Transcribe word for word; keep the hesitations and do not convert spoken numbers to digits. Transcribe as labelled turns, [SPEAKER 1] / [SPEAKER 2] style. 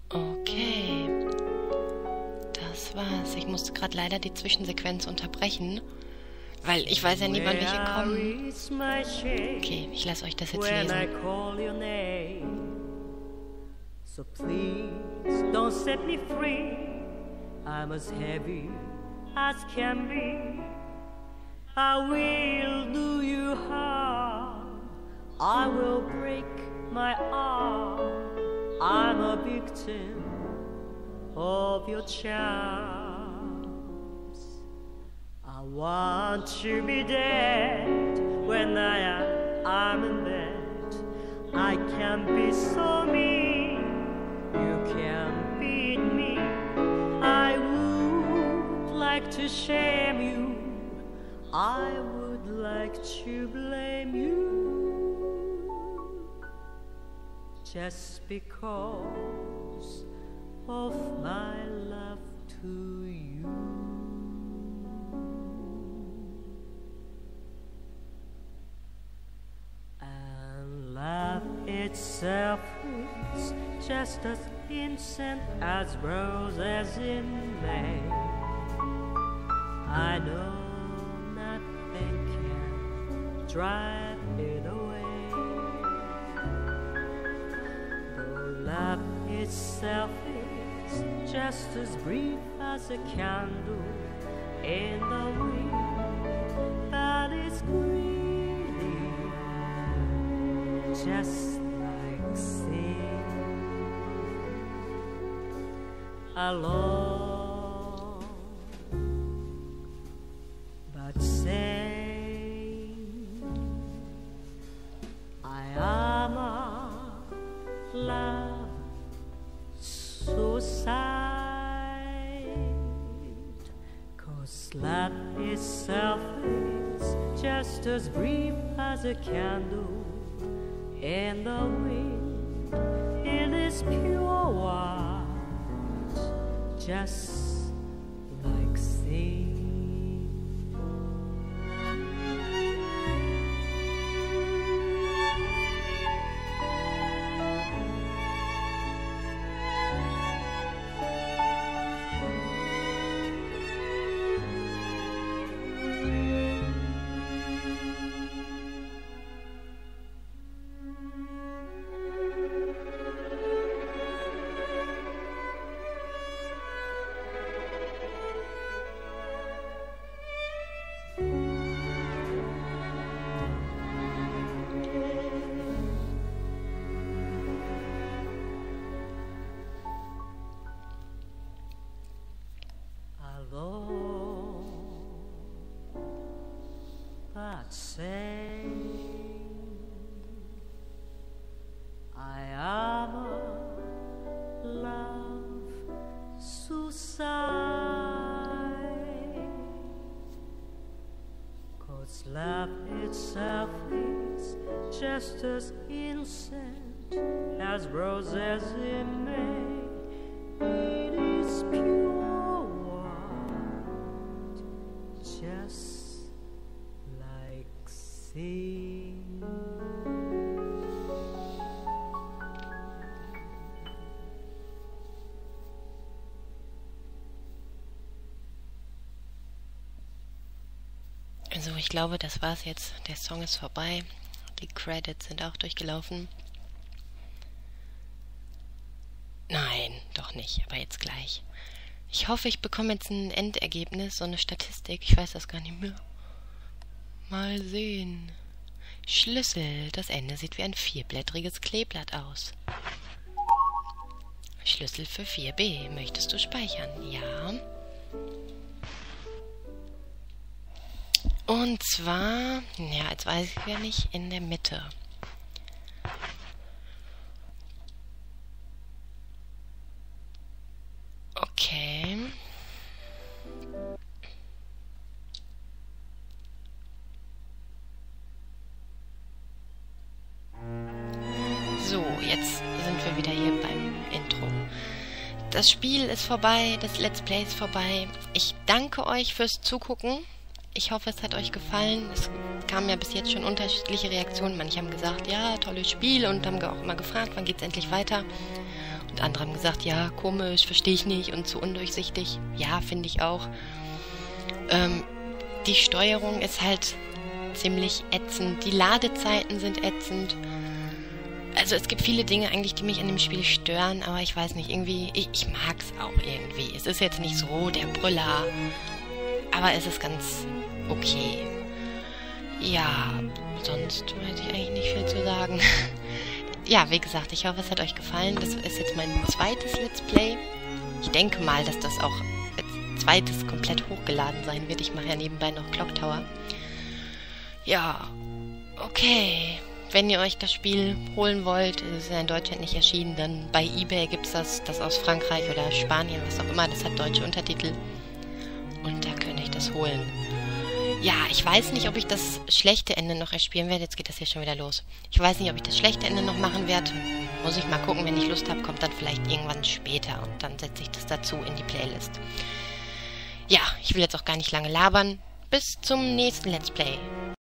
[SPEAKER 1] Okay. Das war's. Ich musste gerade leider die Zwischensequenz unterbrechen, weil ich weiß ja nie, wann wir hier kommen. Okay, ich lasse euch das jetzt lesen.
[SPEAKER 2] So please don't set me free. I'm as heavy as can be. I will do you harm. I will break my arm. I'm a victim of your charms. I want to be dead when I am I'm in bed. I can be so mean. You can beat me. I would like to shame you. I would like to blame you. Just because of my love to you. And love itself is just as innocent as roses in May. I know nothing can drive it away. Though love itself is just as brief as a candle in the wind that is greedy, just like sin. Alone, but sane. I am a love suicide, 'cause love itself is just as brief as a candle in the wind. It is pure white, just like sea. But say I am a love suicide, 'cause love itself is just as innocent as roses in May. It is pure white, just like sea.
[SPEAKER 1] Also ich glaube, das war's jetzt. Der Song ist vorbei. Die Credits sind auch durchgelaufen. Nein, doch nicht, aber jetzt gleich. Ich hoffe, ich bekomme jetzt ein Endergebnis, so eine Statistik. Ich weiß das gar nicht mehr. Mal sehen. Schlüssel. Das Ende sieht wie ein vierblättriges Kleeblatt aus. Schlüssel für vier b. Möchtest du speichern? Ja. Und zwar, ja, jetzt weiß ich ja nicht, in der Mitte. Okay. So, jetzt sind wir wieder hier beim Intro. Das Spiel ist vorbei, das Let's Play ist vorbei. Ich danke euch fürs Zugucken. Ich hoffe, es hat euch gefallen. Es kamen ja bis jetzt schon unterschiedliche Reaktionen. Manche haben gesagt, ja, tolles Spiel, und haben auch immer gefragt, wann geht es endlich weiter. Und Und andere haben gesagt, ja, komisch, verstehe ich nicht und zu undurchsichtig. Ja, finde ich auch. Ähm, die Steuerung ist halt ziemlich ätzend. Die Ladezeiten sind ätzend. Also es gibt viele Dinge eigentlich, die mich an dem Spiel stören, aber ich weiß nicht, irgendwie, ich, ich mag es auch irgendwie. Es ist jetzt nicht so der Brüller, aber es ist ganz okay. Ja, sonst hätte ich eigentlich nicht viel zu sagen. Ja, wie gesagt, ich hoffe, es hat euch gefallen. Das ist jetzt mein zweites Let's Play. Ich denke mal, dass das auch als zweites komplett hochgeladen sein wird. Ich mache ja nebenbei noch Clock Tower. Ja, okay. Wenn ihr euch das Spiel holen wollt, es ist ja in Deutschland nicht erschienen, dann bei eBay gibt es das, das aus Frankreich oder Spanien, was auch immer. Das hat deutsche Untertitel. Und da könnt ihr euch das holen. Ja, ich weiß nicht, ob ich das schlechte Ende noch erspielen werde. Jetzt geht das hier schon wieder los. Ich weiß nicht, ob ich das schlechte Ende noch machen werde. Muss ich mal gucken, wenn ich Lust habe, kommt dann vielleicht irgendwann später. Und dann setze ich das dazu in die Playlist. Ja, ich will jetzt auch gar nicht lange labern. Bis zum nächsten Let's Play.